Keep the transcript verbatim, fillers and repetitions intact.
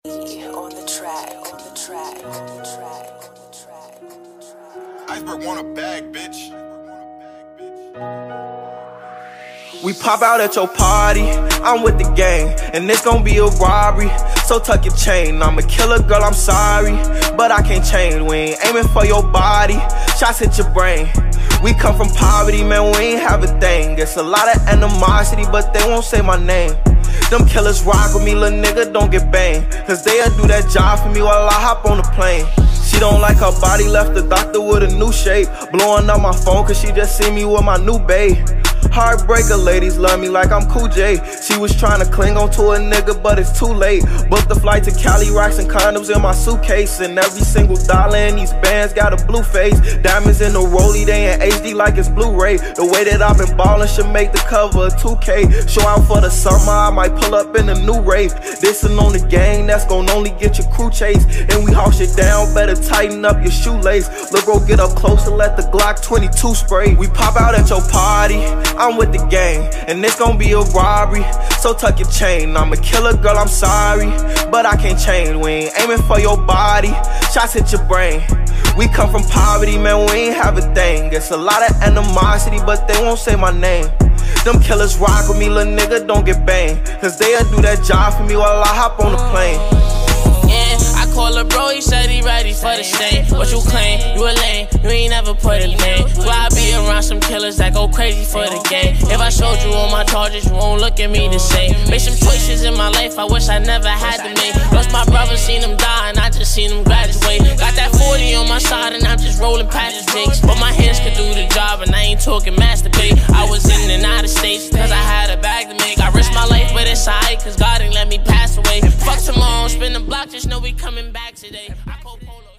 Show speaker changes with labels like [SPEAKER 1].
[SPEAKER 1] On the track, on the track, on the track, on the track, on the track.
[SPEAKER 2] Iceberg want a bag, bitch.
[SPEAKER 3] We pop out at your party, I'm with the gang, and it's gon' be a robbery. So tuck your chain, I'm a killer, girl, I'm sorry, but I can't change. We ain't aiming for your body, shots hit your brain. We come from poverty, man, we ain't have a thing. It's a lot of animosity, but they won't say my name. Them killers rock with me, little nigga, don't get banged, cause they'll do that job for me while I hop on the plane. She don't like her body, left the doctor with a new shape. Blowing up my phone cause she just see me with my new babe. Heartbreaker, ladies love me like I'm Cool J. She was trying to cling on to a nigga, but it's too late. Booked the flight to Cali, rocks and condoms in my suitcase. And every single dollar in these bands got a blue face. Diamonds in the rollie, they in H D like it's Blu-ray. The way that I've been ballin' should make the cover of two K. Show out for the summer, I might pull up in a new rave. Dissin' on the gang, that's gon' only get your crew chased. And we haul shit down, better tighten up your shoelace. Look, bro, get up close and let the Glock twenty-two spray. We pop out at your party, I'm with the gang, and it's gon' be a robbery. So tuck your chain, I'm a killer, girl, I'm sorry, but I can't change. We ain't aiming for your body, shots hit your brain. We come from poverty, man, we ain't have a thing. It's a lot of animosity, but they won't say my name. Them killers rock with me, little nigga, don't get banged, cause they'll do that job for me while I hop on the plane.
[SPEAKER 4] Call a bro, he said he ready for the stain. What you claim? You a lame, you ain't never put a name. Why I be around some killers that go crazy for the game? If I showed you all my charges, you won't look at me the same. Made some choices in my life I wish I never had to make. Lost my brother, seen him die, and I just seen him graduate. Got that forty on my side, and I'm just rolling past the jakes. But my hands could do the job, and I ain't talking masturbate. I was in and out of states, cause I had a bag to make. I risked my life, but it's alright, cause God ain't let me pass away. Fuck tomorrow, spin the block, just know we coming back today. I call Polo.